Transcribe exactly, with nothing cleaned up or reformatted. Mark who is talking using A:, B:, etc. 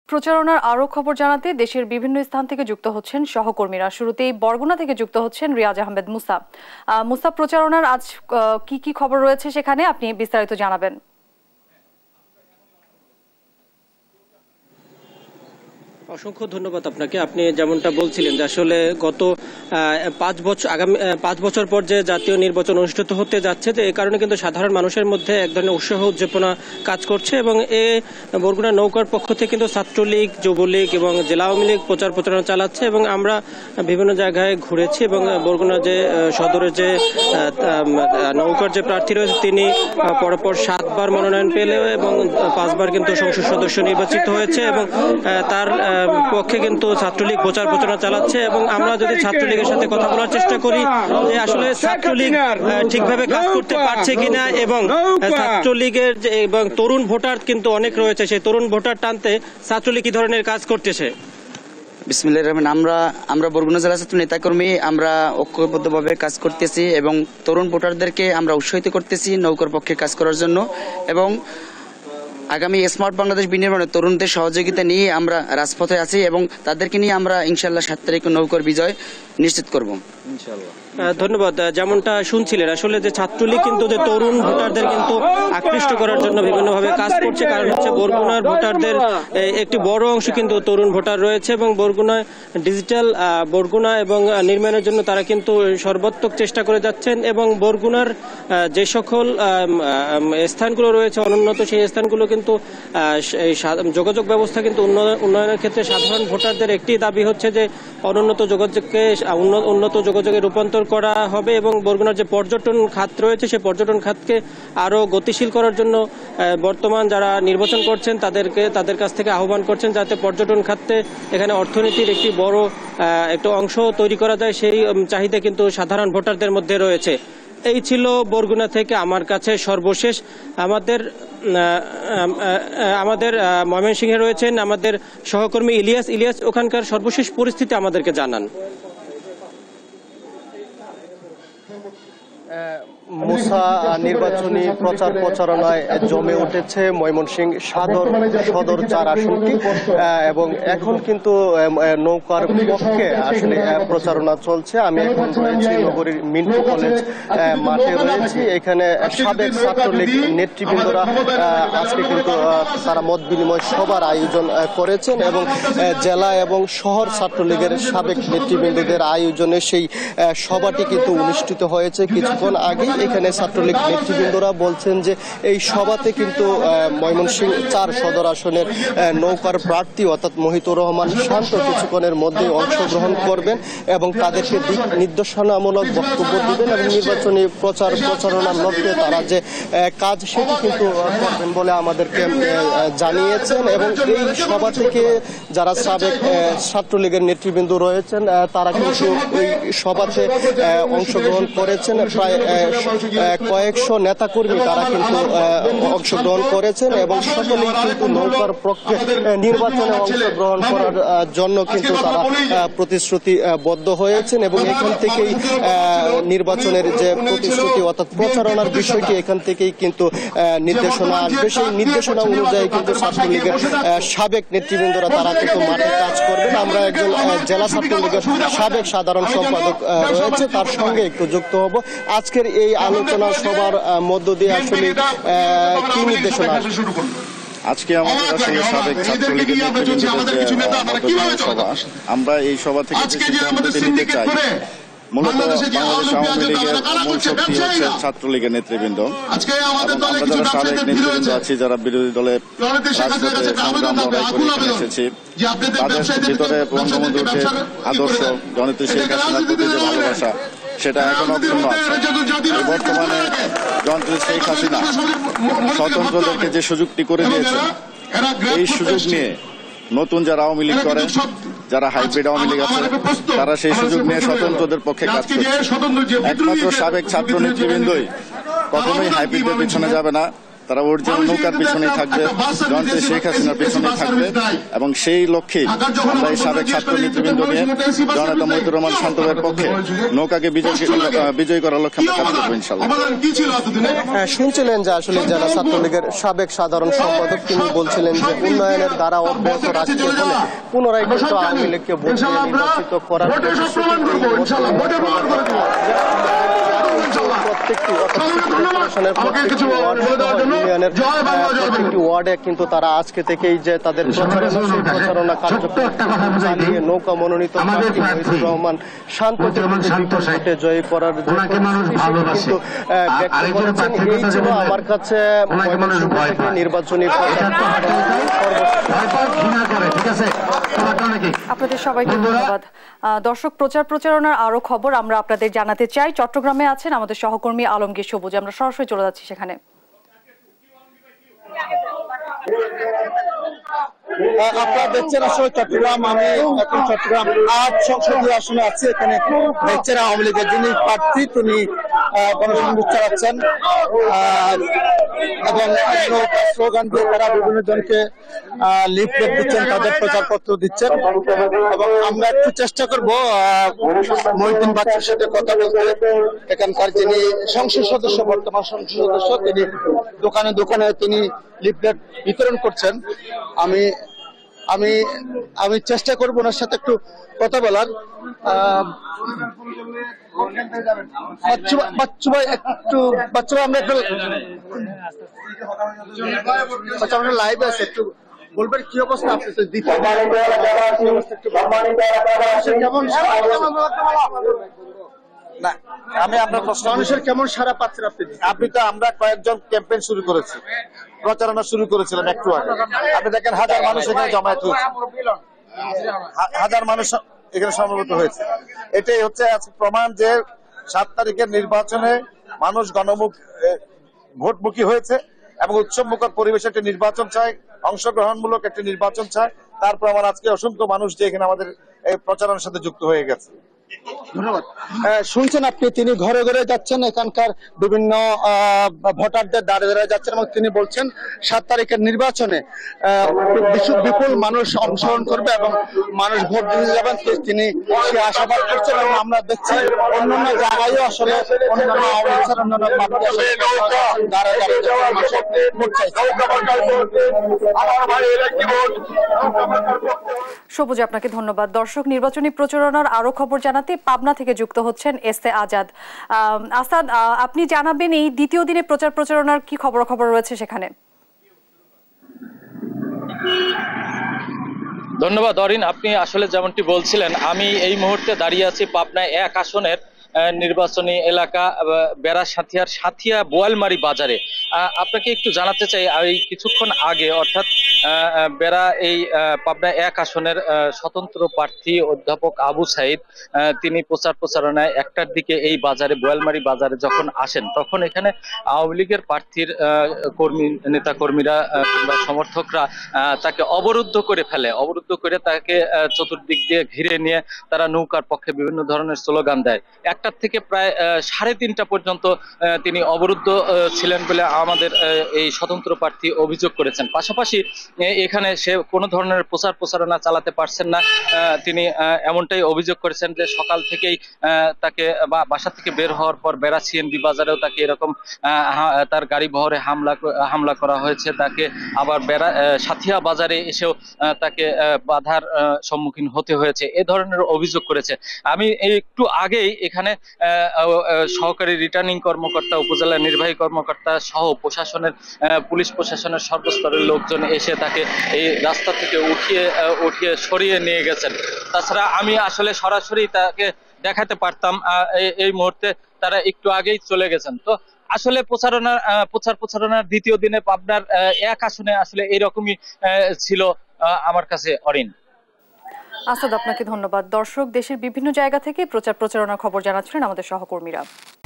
A: প্রচারণার আরো খবর জানাতে দেশের বিভিন্ন স্থান থেকে যুক্ত হচ্ছেন সহকর্মীরা। শুরুতেই বরগুনা থেকে যুক্ত হচ্ছেন রিয়াজ আহমেদ মুসা। মুসা, প্রচারণার আজ কি কি খবর রয়েছে সেখানে আপনি বিস্তারিত জানাবেন।
B: অসংখ্য ধন্যবাদ আপনাকে। আপনি যেমনটা বলছিলেন যে আসলে গত পাঁচ বছর আগামী পাঁচ বছর পর যে জাতীয় নির্বাচন অনুষ্ঠিত হতে যাচ্ছে, যে এই কারণে কিন্তু সাধারণ মানুষের মধ্যে এক ধরনের উৎসাহ উদ্দীপনা কাজ করছে এবং এ বরগুনা নৌকার পক্ষ থেকে কিন্তু ছাত্রলীগ, যুবলীগ এবং জেলা আওয়ামী লীগ প্রচার প্রচারণা চালাচ্ছে এবং আমরা বিভিন্ন জায়গায় ঘুরেছি এবং বরগুনা যে সদরের যে নৌকার যে প্রার্থী রয়েছে তিনি পরপর সাতবার মনোনয়ন পেলে এবং পাঁচবার কিন্তু সংসদ সদস্য নির্বাচিত হয়েছে এবং তার পক্ষে কিন্তু ছাত্রলীগ প্রচার প্রচারণা চালাচ্ছে। এবং আমরা যদি ছাত্রলীগের সাথে কথা বলার চেষ্টা করি যে আসলে ছাত্রলীগ ঠিকভাবে কাজ করতে পারছে কিনা এবং ছাত্রলীগের এবং তরুণ ভোটার কিন্তু অনেক রয়েছে, সেই তরুণ ভোটার টানতে ছাত্রলীগ কি ধরনের কাজ করতেছে?
C: বিসমিল্লাহির রহমানির রহিম। আমরা আমরা বরগুনা জেলা ছাত্র নেতাকর্মী আমরা ঐক্যবদ্ধভাবে কাজ করতেছি এবং তরুণ ভোটারদেরকে আমরা উৎসাহিত করতেছি নৌকার পক্ষে কাজ করার জন্য এবং আগামী স্মার্ট বাংলাদেশ বিনির্মাণে তরুণদের সহযোগিতা নিয়ে আমরা রাজপথে আছি এবং তাদেরকে নিয়ে আমরা ইনশাআল্লাহ সাত তারিখ নৌকার বিজয় নিশ্চিত করব ইনশাআল্লাহ।
B: ধন্যবাদ। যেমনটা শুনছিলেন আসলে যে ছাত্রলীগ কিন্তু যে তরুণ ভোটারদের কিন্তু আকৃষ্ট করার জন্য বিভিন্নভাবে কাজ করছে, কারণ হচ্ছে বরগুনার ভোটারদের একটি বড় অংশ কিন্তু তরুণ ভোটার রয়েছে এবং বরগুনায় ডিজিটাল বরগুনা এবং নির্মাণের জন্য তারা কিন্তু সর্বাত্মক চেষ্টা করে যাচ্ছেন এবং বরগুনার যে সকল স্থানগুলো রয়েছে অনুন্নত সেই স্থানগুলো কিন্তু যোগাযোগ ব্যবস্থা কিন্তু উন্নয়নের ক্ষেত্রে সাধারণ ভোটারদের একটি দাবি হচ্ছে যে অনুন্নত যোগাযোগকে উন্নত যোগাযোগে রূপান্তর করা হবে এবং বরগুনার যে পর্যটন খাত রয়েছে সেই পর্যটন খাতকে আরো গতিশীল করার জন্য বর্তমান যারা নির্বাচন করছেন তাদেরকে তাদের কাছ থেকে আহ্বান করছেন যাতে পর্যটন খাতে এখানে অর্থনীতির একটি বড় একটা অংশ তৈরি করা যায়, সেই চাহিদা কিন্তু সাধারণ ভোটারদের মধ্যে রয়েছে। এই ছিল বরগুনা থেকে আমার কাছে সর্বশেষ। আমাদের আমাদের ময়মনসিংহে রয়েছেন আমাদের সহকর্মী ইলিয়াস। ইলিয়াস, ওখানকার সর্বশেষ পরিস্থিতি আমাদেরকে জানান।
D: মুসা, নির্বাচনী প্রচার প্রচারণায় জমে উঠেছে ময়মনসিংহ সদর সদর চার আসনটি এবং এখন কিন্তু নৌকার পক্ষে আসলে প্রচারণা চলছে। আমি এখন রয়েছি নগরীর মিন্টু কলেজ মাঠে রয়েছি। এখানে সাবেক ছাত্রলীগ নেতৃবৃন্দরা আজকে কিন্তু তারা মত বিনিময় সভার আয়োজন করেছেন এবং জেলা এবং শহর ছাত্রলীগের সাবেক নেতৃবৃন্দদের আয়োজনে সেই সভাটি কিন্তু অনুষ্ঠিত হয়েছে কিছুক্ষণ আগে। এখানে ছাত্রলীগ নেতৃবৃন্দরা বলছেন যে এই সভাতে কিন্তু ময়মনসিংহ চার সদর আসনের নৌকার প্রার্থী অর্থাৎ মহিতুর রহমান শান্ত কিছুক্ষণের মধ্যে অংশগ্রহণ করবেন এবং তাদেরকে দিক নির্দেশনামূলক বক্তব্য দিবেন এবং নির্বাচনী প্রচার প্রচারণার লক্ষ্যে তারা যে কাজ সেটি কিন্তু করবেন বলে আমাদেরকে জানিয়েছেন এবং এই সভা থেকে যারা সাবেক ছাত্রলীগের নেতৃবৃন্দ রয়েছেন তারা কিন্তু এই সভাতে অংশগ্রহণ করেছেন। প্রায় কয়েকশো নেতাকর্মী তারা কিন্তু অংশগ্রহণ করেছেন এবং সকলেই কিন্তু নৌকার পক্ষে নির্বাচনে অংশগ্রহণ করার জন্য কিন্তু তারা প্রতিশ্রুতিবদ্ধ হয়েছেন এবং এখান থেকেই নির্বাচনের যে প্রতিশ্রুতি অর্থাৎ প্রচারণার বিষয়টি এখান থেকেই কিন্তু নির্দেশনা আসবে। সেই নির্দেশনা অনুযায়ী কিন্তু ছাত্রলীগের সাবেক নেতৃবৃন্দরা তারা কিন্তু মাঠে কাজ করবেন। আমরা একজন জেলা ছাত্রলীগের সাবেক সাধারণ সম্পাদক রয়েছে, তার সঙ্গে একটু যুক্ত হব। আজকের এই আলোচনা সভার মধ্য দিয়ে আসলে কি নির্দেশনা
E: আজকে আমাদের আসলে সাবেক ছাত্রলীগের নেতৃবৃন্দের সভা, আমরা এই সভা থেকে সিদ্ধান্ত নিতে চাই। মূলত বাংলাদেশ আওয়ামী লীগের মূল শক্তি হচ্ছে ছাত্রলীগের নেতৃবৃন্দ। আমরা যারা সাবেক নেতৃবৃন্দ আছি, যারা বিরোধী দলে রাজপথে সংগ্রাম লড়াই করে এখানে এসেছি, তাদের ভিতরে বঙ্গবন্ধুর যে আদর্শ, জননেত্রী শেখ হাসিনার প্রতি যে ভালোবাসা সেটা এখন অক্ষুণ্ণ আছে। বর্তমানে জননেত্রী শেখ হাসিনা স্বতন্ত্রদেরকে যে সুযোগটি করে দিয়েছেন, এই সুযোগ নিয়ে নতুন যারা আওয়ামী লীগ করে, যারা হাইব্রিড আওয়ামী লীগ আছে, তারা সেই সুযোগ নিয়ে স্বতন্ত্রদের পক্ষে কাজ করছে। একমাত্র সাবেক ছাত্র নেতৃবৃন্দই কখনোই হাইব্রিডের পিছনে যাবে না, তারা অরিজিনাল নৌকার পিছনেই থাকবে, জনতা শেখ হাসিনার পিছনেই থাকবে এবং সেই লক্ষ্যে আমরা এই সাবেক ছাত্র নেতৃবৃন্দ নিয়ে জনতা মহিদুর রহমান শান্তদের পক্ষে নৌকাকে বিজয় বিজয়ী করার লক্ষ্যে আমরা কাজ করবো ইনশাআল্লাহ।
D: শুনছিলেন যে আসলে জেলা ছাত্রলীগের সাবেক সাধারণ সম্পাদক তিনি বলছিলেন যে উন্নয়নের দ্বারা অব্যাহত রাখতে হলে পুনরায় কিন্তু আওয়ামী লীগকে ভোট দিয়ে নির্বাচিত করার প্রত্যেকটি প্রত্যেকটি ওয়ার্ডে কিন্তু তারা আজকে থেকেই যে তাদের প্রচারণা কার্যক্রম চালিয়ে নৌকা মনোনীত মহিদুর রহমান শান্তকে ভোটে জয়ী করার কিন্তু ব্যক্ত করেছেন। এই ছিল আমার কাছে ময়মনসিংহ থেকে নির্বাচনী
A: আপনাদের সবাইকে ধন্যবাদ। দর্শক, প্রচার প্রচারণার আরো খবর আমরা আপনাদের জানাতে চাই। চট্টগ্রামে আছেন আমাদের সহকর্মী আলমগীর সবুজ, আমরা সরাসরি চলে যাচ্ছি সেখানে।
F: আপনারা দেখছেন আসলে চট্টগ্রাম, আমি এখন চট্টগ্রাম আট সংসদীয় আসনে আছি। এখানে দেখছেন আওয়ামী লীগের যিনি প্রার্থী তিনি গণসংযোগ চালাচ্ছেন এবং স্লোগান দিয়ে তারা বিভিন্ন জনকে লিফলেট দিচ্ছেন, তাদের প্রচারপত্র দিচ্ছেন এবং আমরা একটু চেষ্টা করবো মহিউদ্দিন বাচ্চার সাথে কথা বলতে। এখানকার যিনি সংসদ সদস্য, বর্তমান সংসদ সদস্য, তিনি দোকানে দোকানে তিনি লিফলেট বিতরণ করছেন। আমি আমি আমি চেষ্টা করবো ওনার সাথে একটু কথা বলার। বাচ্চু ভাই একটু বাচ্চু ভাই আমরা একটু আমরা লাইভে আছে, একটু বলবেন কি অবস্থা আপনি তো দিতে কেমন
E: না, আমি আপনার প্রশ্ন,
F: মানুষের কেমন সারা পাচ্ছেন আপনি?
E: আপনি তো আমরা কয়েকজন ক্যাম্পেইন শুরু করেছি, প্রচারণা শুরু করেছিলাম একটু আগে। আপনি দেখেন হাজার মানুষ এখানে জমায়েত হয়েছে, হাজার মানুষ এখানে সমবেত হয়েছে। এটাই হচ্ছে প্রমাণ যে সাত তারিখের নির্বাচনে মানুষ গণমুখ ভোটমুখী হয়েছে এবং উৎসবমুখর পরিবেশে একটি নির্বাচন চায়, অংশগ্রহণমূলক একটি নির্বাচন চায়। তার প্রমাণ আজকে অসংখ্য মানুষ যে এখানে আমাদের এই প্রচারণার সাথে যুক্ত হয়ে গেছে।
F: ধন্যবাদ। শুনছেন আপনি, তিনি ঘরে ঘরে যাচ্ছেন, এখানকার বিভিন্ন ভোটারদের দাঁড়ে দাঁড়িয়ে যাচ্ছেন এবং তিনি বলছেন সাত তারিখের নির্বাচনে বিপুল মানুষ অংশগ্রহণ করবে এবং মানুষ ভোট দিতে যাবেন, তিনি সে আশাবাদ করছেন। এবং আমরা দেখছি অন্যান্য জায়গায়ও আসলে অন্যান্য অন্যান্য প্রার্থী আসলে দাঁড়ে দাঁড়িয়ে ভোট চাইছে।
A: সবুজ, আপনাকে ধন্যবাদ। দর্শক, নির্বাচনী প্রচারণার আরো খবর জানাতে পাবনা থেকে যুক্ত হচ্ছেন এস এ আজাদ। আসাদ, আপনি জানাবেন এই দ্বিতীয় দিনে প্রচার প্রচারণার কি খবর খবর রয়েছে সেখানে?
G: ধন্যবাদ অরিন, আপনি আসলে যেমনটি বলছিলেন, আমি এই মুহূর্তে দাঁড়িয়ে আছি পাবনা এক আসনের নির্বাচনী এলাকা বেড়া সাথিয়ার সাথিয়া বোয়ালমারি বাজারে। আপনাকে একটু জানাতে চাই, এই কিছুক্ষণ আগে অর্থাৎ বেড়া এই পাবনা এক আসনের স্বতন্ত্র প্রার্থী অধ্যাপক আবু সাইদ তিনি প্রচার প্রচারণায় একটার দিকে এই বাজারে বোয়ালমারি বাজারে যখন আসেন, তখন এখানে আওয়ামী লীগের প্রার্থীর কর্মী নেতা কর্মীরা কিংবা সমর্থকরা তাকে অবরুদ্ধ করে ফেলে। অবরুদ্ধ করে তাকে চতুর্দিক দিয়ে ঘিরে নিয়ে তারা নৌকার পক্ষে বিভিন্ন ধরনের স্লোগান দেয়। একটার থেকে প্রায় সাড়ে তিনটা পর্যন্ত তিনি অবরুদ্ধ ছিলেন বলে আমাদের এই স্বতন্ত্র প্রার্থী অভিযোগ করেছেন। পাশাপাশি এখানে সে কোনো ধরনের প্রচার প্রচারণা চালাতে পারছেন না, তিনি এমনটাই অভিযোগ করেছেন যে সকাল থেকেই তাকে বাসা থেকে বের হওয়ার পর বেড়া সিএনবি বাজারেও তাকে এরকম তার গাড়ি বহরে হামলা হামলা করা হয়েছে, তাকে আবার বেড়া সাথিয়া বাজারে এসেও তাকে বাধার সম্মুখীন হতে হয়েছে, এ ধরনের অভিযোগ করেছে। আমি একটু আগেই এখানে সহকারী রিটার্নিং কর্মকর্তা, উপজেলা নির্বাহী কর্মকর্তা সহ প্রশাসনের পুলিশ প্রশাসনের সর্বস্তরের লোকজন এসে তাকে এই রাস্তা থেকে উঠিয়ে উঠিয়ে সরিয়ে নিয়ে গেছেন। তাছাড়া আমি আসলে সরাসরি তাকে দেখাতে পারতাম, এই মুহূর্তে তারা একটু আগেই চলে গেছেন। তো আসলে প্রচারণা প্রচার প্রচারণার দ্বিতীয় দিনে পাবনার এক আসনে আসলে এইরকমই ছিল আমার কাছে অরিন।
A: আসাদ, আপনাকে ধন্যবাদ। দর্শক, দেশের বিভিন্ন জায়গা থেকে প্রচার প্রচারণার খবর জানাচ্ছিলেন আমাদের সহকর্মীরা।